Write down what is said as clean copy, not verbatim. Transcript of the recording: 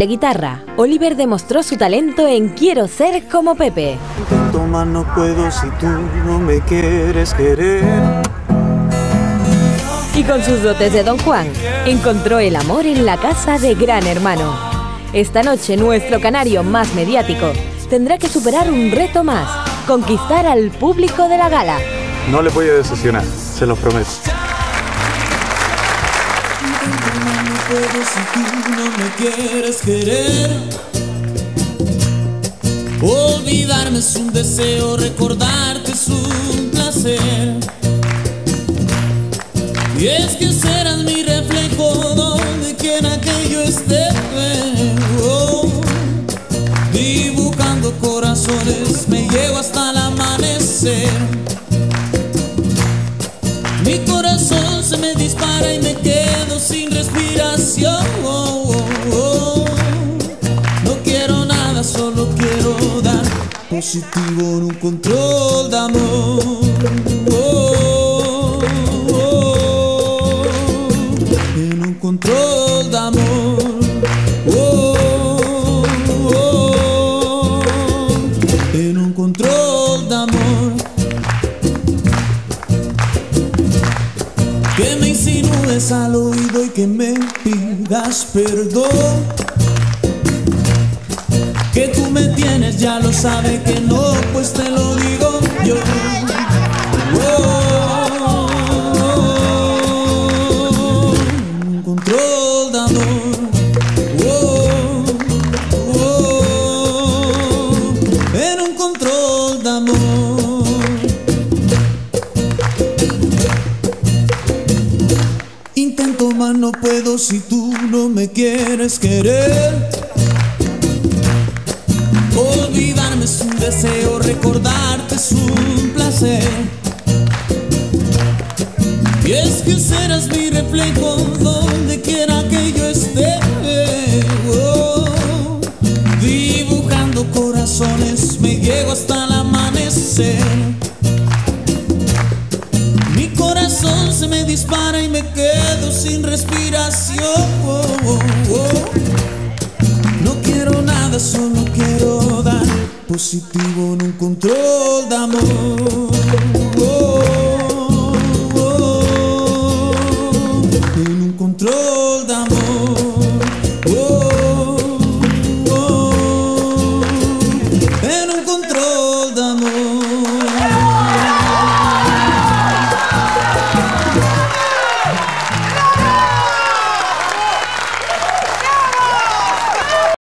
De guitarra, Oliver demostró su talento en Quiero ser como Pepe. Intento más no puedo si tú no me quieres querer. Y con sus dotes de Don Juan, encontró el amor en la casa de Gran Hermano. Esta noche nuestro canario más mediático tendrá que superar un reto más: conquistar al público de la gala. No le voy a decepcionar, se lo prometo. No puedo si tú no me quieres querer. Olvidarme es un deseo, recordarte es un placer. Y es que serás mi reflejo donde quiera que yo esté. Dibujando corazones me llevo hasta el amanecer. Mi corazón se me dispara y me quedo sin respiración. No quiero nada, solo quiero dar positivo en un control de amor. En un control de amor. En un control de amor. Que me insinúes al oído y que me pidas perdón. Que tú me tienes, ya lo sabes, que no, pues te lo digo yo. Un control de amor. En un control de amor. Intento más no puedo si tú no me quieres querer. Olvidarme es un deseo, recordarte es un placer. Y es que serás mi reflejo donde quiera que yo esté. Dibujando corazones me llego hasta el amanecer. Mi corazón se me dispara y me quedo sin respiración. No quiero nada, solo quiero dar positivo en un control de amor.